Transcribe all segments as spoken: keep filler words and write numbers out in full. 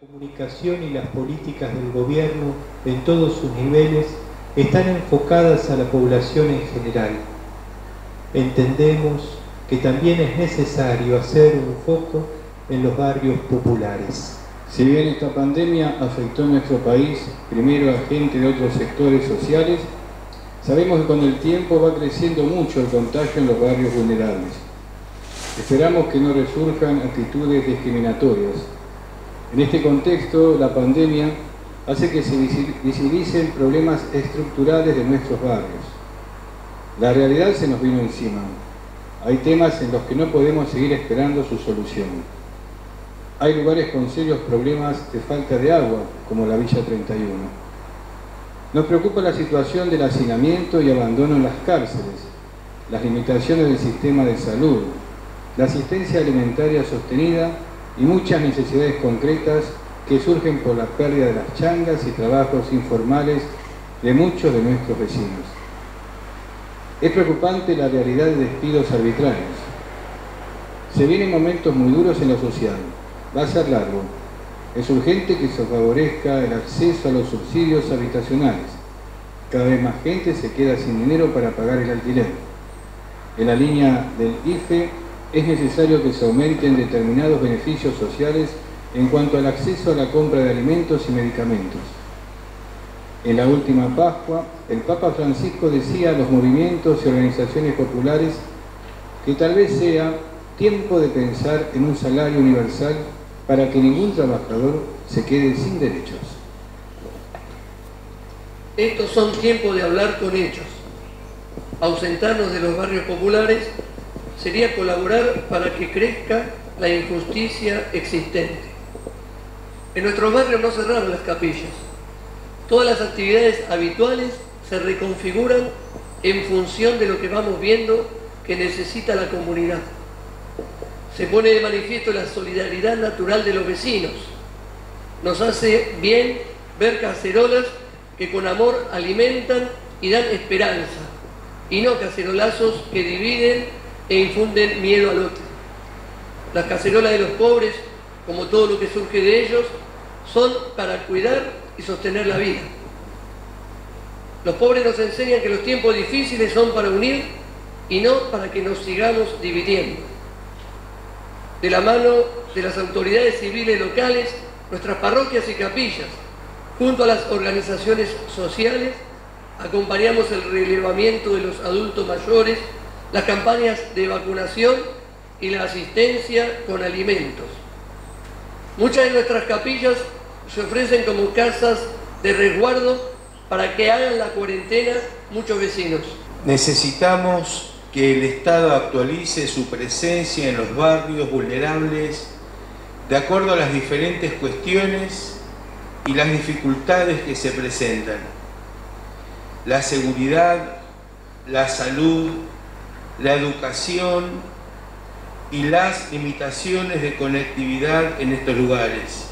comunicación y las políticas del gobierno en todos sus niveles están enfocadas a la población en general. Entendemos que también es necesario hacer un foco en los barrios populares. Si bien esta pandemia afectó a nuestro país, primero a gente de otros sectores sociales, sabemos que con el tiempo va creciendo mucho el contagio en los barrios vulnerables. Esperamos que no resurjan actitudes discriminatorias. En este contexto, la pandemia hace que se visibilicen problemas estructurales de nuestros barrios. La realidad se nos vino encima. Hay temas en los que no podemos seguir esperando su solución. Hay lugares con serios problemas de falta de agua, como la Villa treinta y uno. Nos preocupa la situación del hacinamiento y abandono en las cárceles, las limitaciones del sistema de salud, la asistencia alimentaria sostenida y muchas necesidades concretas que surgen por la pérdida de las changas y trabajos informales de muchos de nuestros vecinos. Es preocupante la realidad de despidos arbitrarios. Se vienen momentos muy duros en lo social. Va a ser largo. Es urgente que se favorezca el acceso a los subsidios habitacionales. Cada vez más gente se queda sin dinero para pagar el alquiler. En la línea del I F E es necesario que se aumenten determinados beneficios sociales en cuanto al acceso a la compra de alimentos y medicamentos. En la última Pascua, el Papa Francisco decía a los movimientos y organizaciones populares que tal vez sea tiempo de pensar en un salario universal para que ningún trabajador se quede sin derechos. Estos son tiempos de hablar con hechos. Ausentarnos de los barrios populares sería colaborar para que crezca la injusticia existente. En nuestros barrios no cerraron las capillas. Todas las actividades habituales se reconfiguran en función de lo que vamos viendo que necesita la comunidad. Se pone de manifiesto la solidaridad natural de los vecinos. Nos hace bien ver cacerolas que con amor alimentan y dan esperanza, y no cacerolazos que dividen e infunden miedo al otro. Las cacerolas de los pobres, como todo lo que surge de ellos, son para cuidar y sostener la vida. Los pobres nos enseñan que los tiempos difíciles son para unir y no para que nos sigamos dividiendo. De la mano de las autoridades civiles locales, nuestras parroquias y capillas, junto a las organizaciones sociales, acompañamos el relevamiento de los adultos mayores, las campañas de vacunación y la asistencia con alimentos. Muchas de nuestras capillas se ofrecen como casas de resguardo para que hagan la cuarentena muchos vecinos. Necesitamos que el Estado actualice su presencia en los barrios vulnerables de acuerdo a las diferentes cuestiones y las dificultades que se presentan. La seguridad, la salud, la educación y las limitaciones de conectividad en estos lugares.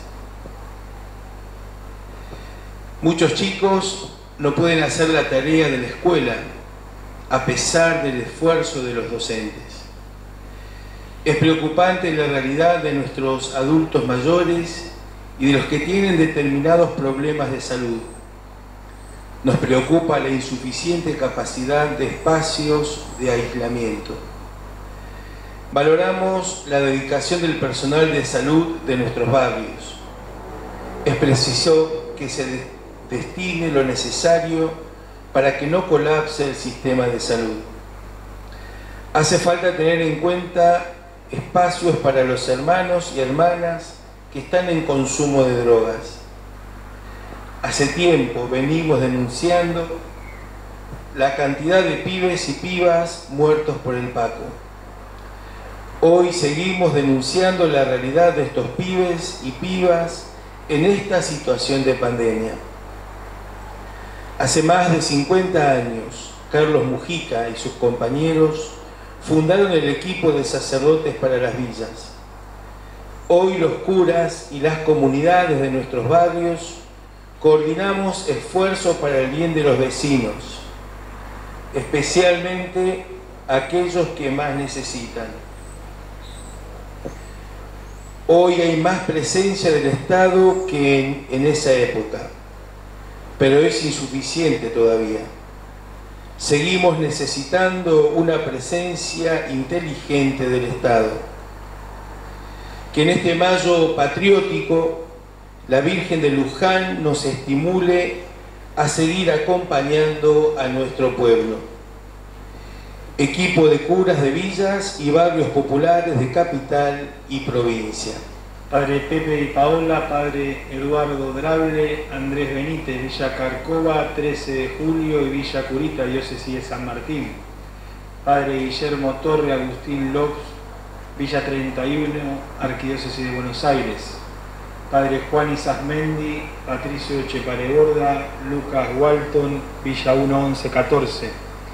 Muchos chicos no pueden hacer la tarea de la escuela a pesar del esfuerzo de los docentes. Es preocupante la realidad de nuestros adultos mayores y de los que tienen determinados problemas de salud. Nos preocupa la insuficiente capacidad de espacios de aislamiento. Valoramos la dedicación del personal de salud de nuestros barrios. Es preciso que se destine lo necesario para que no colapse el sistema de salud. Hace falta tener en cuenta espacios para los hermanos y hermanas que están en consumo de drogas. Hace tiempo venimos denunciando la cantidad de pibes y pibas muertos por el Paco. Hoy seguimos denunciando la realidad de estos pibes y pibas en esta situación de pandemia. Hace más de cincuenta años, Carlos Mujica y sus compañeros fundaron el equipo de sacerdotes para las villas. Hoy los curas y las comunidades de nuestros barrios coordinamos esfuerzos para el bien de los vecinos, especialmente aquellos que más necesitan. Hoy hay más presencia del Estado que en, en esa época, pero es insuficiente todavía. Seguimos necesitando una presencia inteligente del Estado. Que en este mayo patriótico la Virgen de Luján nos estimule a seguir acompañando a nuestro pueblo. Equipo de curas de villas y barrios populares de capital y provincia. Padre Pepe y Paola, Padre Eduardo Drable, Andrés Benítez, Villa Carcova, trece de julio y Villa Curita, diócesis de San Martín. Padre Guillermo Torre, Agustín López, Villa treinta y uno, Arquidiócesis de Buenos Aires. Padre Juan Isasmendi, Patricio Echeparegorda, Lucas Walton, Villa uno once catorce.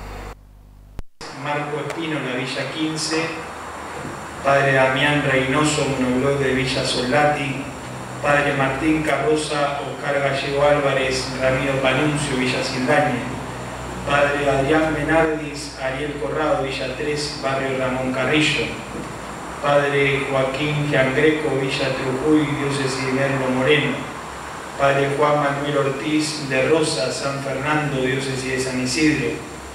Marco Espino, la Villa quince. Padre Damián Reynoso, monoblog de Villa Soldati. Padre Martín Carroza, Oscar Gallego Álvarez, Ramiro Panuncio, Villa Sildaña. Padre Adrián Menardis, Ariel Corrado, Villa tres, Barrio Ramón Carrillo. Padre Joaquín Giangreco, Villa Trujuy, diócesis de Merlo Moreno. Padre Juan Manuel Ortiz de Rosa, San Fernando, diócesis de San Isidro.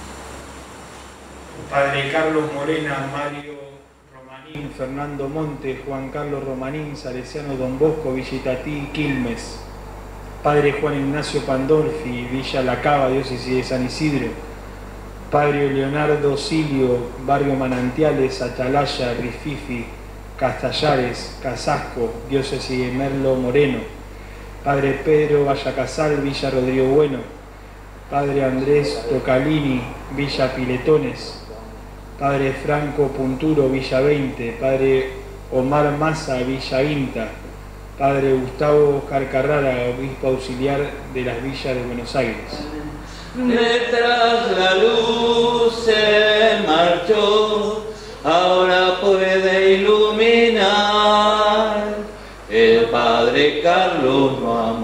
Padre Carlos Morena, Mario Romanín, Fernando Monte, Juan Carlos Romanín, Salesiano Don Bosco, Villa Itatí, Quilmes. Padre Juan Ignacio Pandolfi, Villa La Cava, diócesis de San Isidro. Padre Leonardo Silio, Barrio Manantiales, Atalaya, Rififi, Castallares, Casasco, diócesis de Merlo Moreno. Padre Pedro Vallacasal, Villa Rodrigo Bueno. Padre Andrés Tocalini, Villa Piletones. Padre Franco Punturo, Villa veinte. Padre Omar Massa, Villa Inta. Padre Gustavo Oscar Carrara, obispo auxiliar de las villas de Buenos Aires. Mientras la luz se marchó, ahora puede iluminar. El Padre Carlos no ha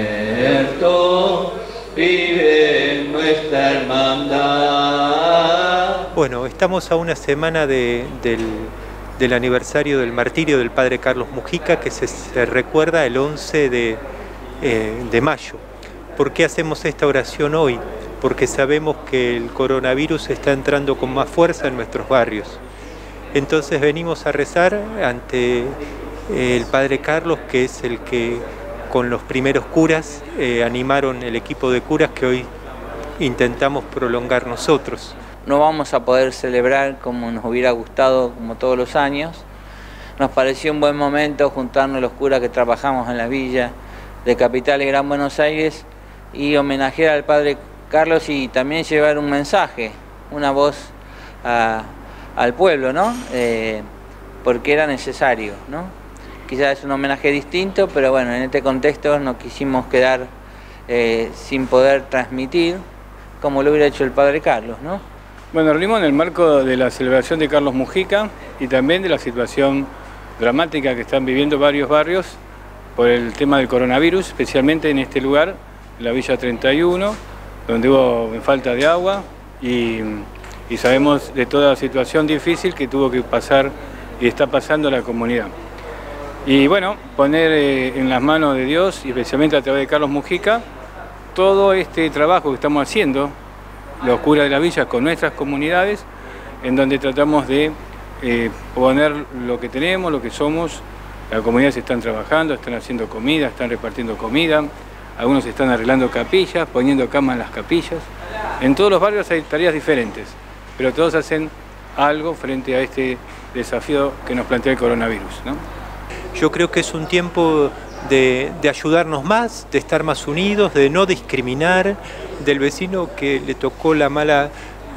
muerto, vive en nuestra hermandad. Bueno, estamos a una semana de, del, del aniversario del martirio del Padre Carlos Mujica, que se, se recuerda el once de, eh, de mayo. ¿Por qué hacemos esta oración hoy? Porque sabemos que el coronavirus está entrando con más fuerza en nuestros barrios. Entonces venimos a rezar ante el Padre Carlos, que es el que con los primeros curas eh, animaron el equipo de curas que hoy intentamos prolongar nosotros. No vamos a poder celebrar como nos hubiera gustado, como todos los años. Nos pareció un buen momento juntarnos los curas que trabajamos en la villa de Capital y Gran Buenos Aires y homenajear al Padre Carlos y también llevar un mensaje, una voz a, al pueblo, ¿no? Eh, porque era necesario, ¿no? Quizás es un homenaje distinto, pero bueno, en este contexto no quisimos quedar eh, sin poder transmitir como lo hubiera hecho el Padre Carlos, ¿no? Bueno, reunimos en el marco de la celebración de Carlos Mujica y también de la situación dramática que están viviendo varios barrios por el tema del coronavirus, especialmente en este lugar, la Villa treinta y uno, donde hubo falta de agua y, y sabemos de toda la situación difícil que tuvo que pasar y está pasando la comunidad. Y bueno, poner eh, en las manos de Dios, y especialmente a través de Carlos Mujica, todo este trabajo que estamos haciendo, los curas de la villa con nuestras comunidades, en donde tratamos de eh, poner lo que tenemos, lo que somos. Las comunidades están trabajando, están haciendo comida, están repartiendo comida. Algunos están arreglando capillas, poniendo cama en las capillas. En todos los barrios hay tareas diferentes, pero todos hacen algo frente a este desafío que nos plantea el coronavirus, ¿no? Yo creo que es un tiempo de, de ayudarnos más, de estar más unidos, de no discriminar, del vecino que le tocó la mala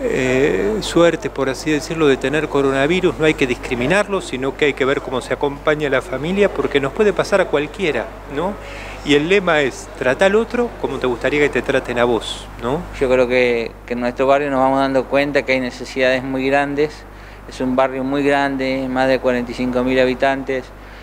eh, suerte, por así decirlo, de tener coronavirus. No hay que discriminarlo, sino que hay que ver cómo se acompaña a la familia, porque nos puede pasar a cualquiera, ¿no? Y el lema es, trata al otro como te gustaría que te traten a vos, ¿no? Yo creo que, que en nuestro barrio nos vamos dando cuenta que hay necesidades muy grandes. Es un barrio muy grande, más de cuarenta y cinco mil habitantes.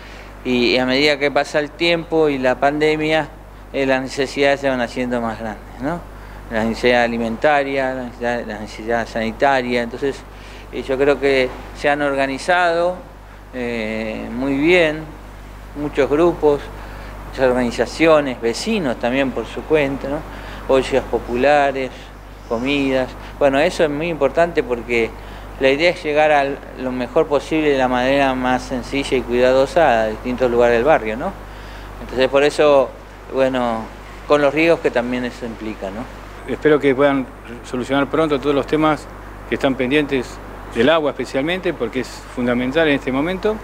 Y a medida que pasa el tiempo y la pandemia, eh, las necesidades se van haciendo más grandes, ¿no? La necesidad alimentaria, la necesidad, la necesidad sanitaria. Entonces, eh, yo creo que se han organizado eh, muy bien muchos grupos, muchas organizaciones, vecinos también por su cuenta, ¿no? Ollas populares, comidas. Bueno, eso es muy importante porque la idea es llegar a lo mejor posible de la manera más sencilla y cuidadosa a distintos lugares del barrio, ¿no? Entonces por eso, bueno, con los riesgos que también eso implica, ¿no? Espero que puedan solucionar pronto todos los temas que están pendientes del agua especialmente, porque es fundamental en este momento.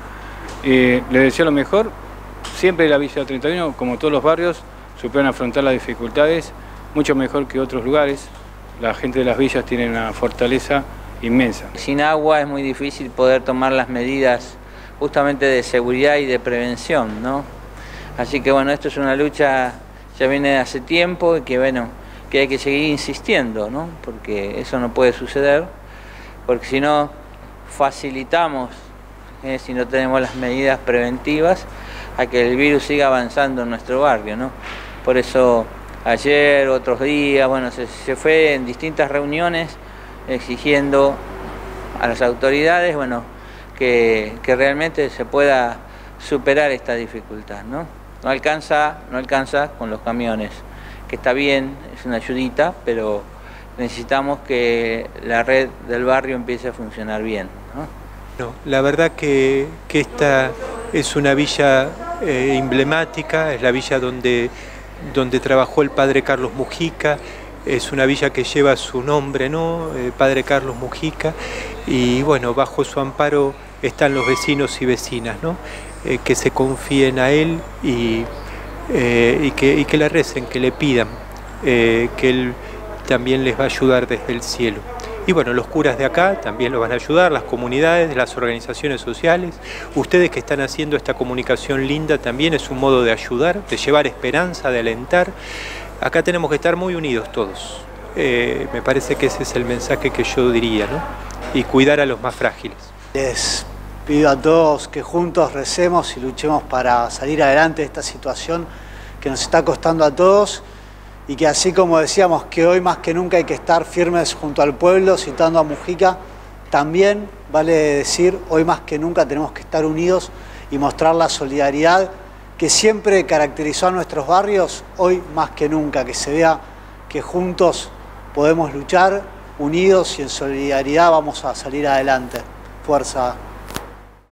Eh, les deseo lo mejor. Siempre la Villa treinta y uno, como todos los barrios, supieron afrontar las dificultades mucho mejor que otros lugares. La gente de las villas tiene una fortaleza inmensa. Sin agua es muy difícil poder tomar las medidas justamente de seguridad y de prevención, ¿no? Así que bueno, esto es una lucha ya viene de hace tiempo y que bueno, que hay que seguir insistiendo, ¿no? Porque eso no puede suceder, porque si no facilitamos, eh, si no tenemos las medidas preventivas, a que el virus siga avanzando en nuestro barrio, ¿no? Por eso ayer, otros días, bueno, se, se fue en distintas reuniones exigiendo a las autoridades, bueno, que, que realmente se pueda superar esta dificultad, ¿no? No alcanza, no alcanza con los camiones, que está bien, es una ayudita, pero necesitamos que la red del barrio empiece a funcionar bien, ¿no? No, la verdad que, que esta es una villa eh, emblemática, es la villa donde, donde trabajó el padre Carlos Mujica. Es una villa que lleva su nombre, ¿no? El padre Carlos Mujica, y bueno, bajo su amparo están los vecinos y vecinas, ¿no? Eh, que se confíen a él y, eh, y, que, y que le recen, que le pidan, eh, que él también les va a ayudar desde el cielo. Y bueno, los curas de acá también los van a ayudar, las comunidades, las organizaciones sociales. Ustedes que están haciendo esta comunicación linda también es un modo de ayudar, de llevar esperanza, de alentar. Acá tenemos que estar muy unidos todos. Eh, me parece que ese es el mensaje que yo diría, ¿no? Y cuidar a los más frágiles. Les pido a todos que juntos recemos y luchemos para salir adelante de esta situación que nos está costando a todos, y que así como decíamos que hoy más que nunca hay que estar firmes junto al pueblo, citando a Mujica, también vale decir hoy más que nunca tenemos que estar unidos y mostrar la solidaridad que siempre caracterizó a nuestros barrios, hoy más que nunca, que se vea que juntos podemos luchar, unidos y en solidaridad vamos a salir adelante. Fuerza.